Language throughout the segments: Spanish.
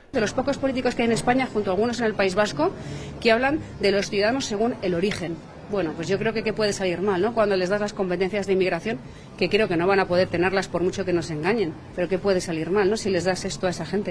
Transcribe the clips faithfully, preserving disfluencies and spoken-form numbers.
De los pocos políticos que hay en España, junto a algunos en el País Vasco, que hablan de los ciudadanos según el origen. Bueno, pues yo creo que ¿qué puede salir mal, ¿no? Cuando les das las competencias de inmigración, que creo que no van a poder tenerlas por mucho que nos engañen, pero ¿qué puede salir mal, ¿no? Si les das esto a esa gente.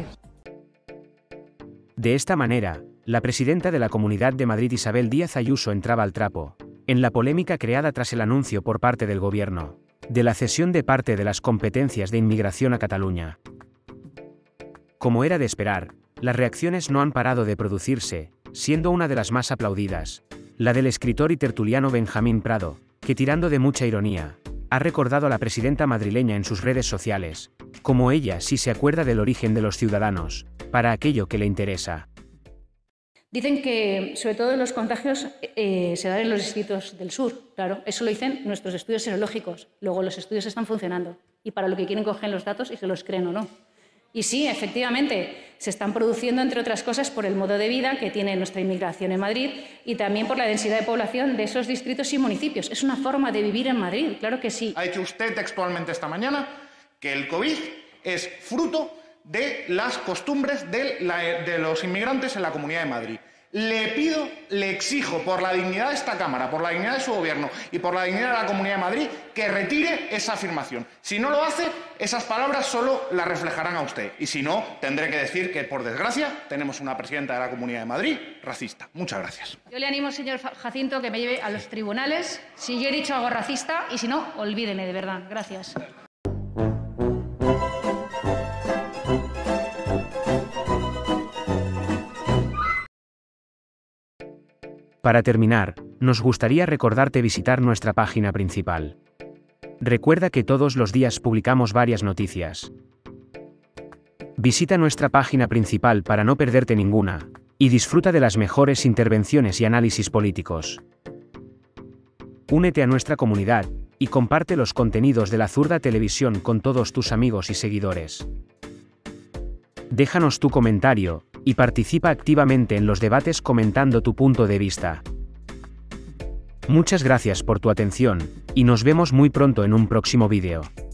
De esta manera, la presidenta de la Comunidad de Madrid, Isabel Díaz Ayuso, entraba al trapo, en la polémica creada tras el anuncio por parte del Gobierno, de la cesión de parte de las competencias de inmigración a Cataluña. Como era de esperar, las reacciones no han parado de producirse, siendo una de las más aplaudidas, la del escritor y tertuliano Benjamín Prado, que tirando de mucha ironía, ha recordado a la presidenta madrileña en sus redes sociales, como ella sí se acuerda del origen de los ciudadanos, para aquello que le interesa. Dicen que, sobre todo, los contagios eh, se dan en los distritos del sur. Claro, eso lo dicen nuestros estudios serológicos. Luego los estudios están funcionando y para lo que quieren cogen los datos y se los creen o no. Y sí, efectivamente, se están produciendo, entre otras cosas, por el modo de vida que tiene nuestra inmigración en Madrid y también por la densidad de población de esos distritos y municipios. Es una forma de vivir en Madrid, claro que sí. Ha dicho usted textualmente esta mañana que el COVID es fruto de las costumbres de, la, de los inmigrantes en la Comunidad de Madrid. Le pido, le exijo, por la dignidad de esta Cámara, por la dignidad de su Gobierno y por la dignidad de la Comunidad de Madrid, que retire esa afirmación. Si no lo hace, esas palabras solo las reflejarán a usted. Y si no, tendré que decir que, por desgracia, tenemos una presidenta de la Comunidad de Madrid racista. Muchas gracias. Yo le animo, señor Jacinto, que me lleve a los tribunales si yo he dicho algo racista y si no, olvídeme, de verdad. Gracias. Para terminar, nos gustaría recordarte visitar nuestra página principal. Recuerda que todos los días publicamos varias noticias. Visita nuestra página principal para no perderte ninguna, y disfruta de las mejores intervenciones y análisis políticos. Únete a nuestra comunidad, y comparte los contenidos de La Zurda Televisión con todos tus amigos y seguidores. Déjanos tu comentario, y participa activamente en los debates comentando tu punto de vista. Muchas gracias por tu atención, y nos vemos muy pronto en un próximo vídeo.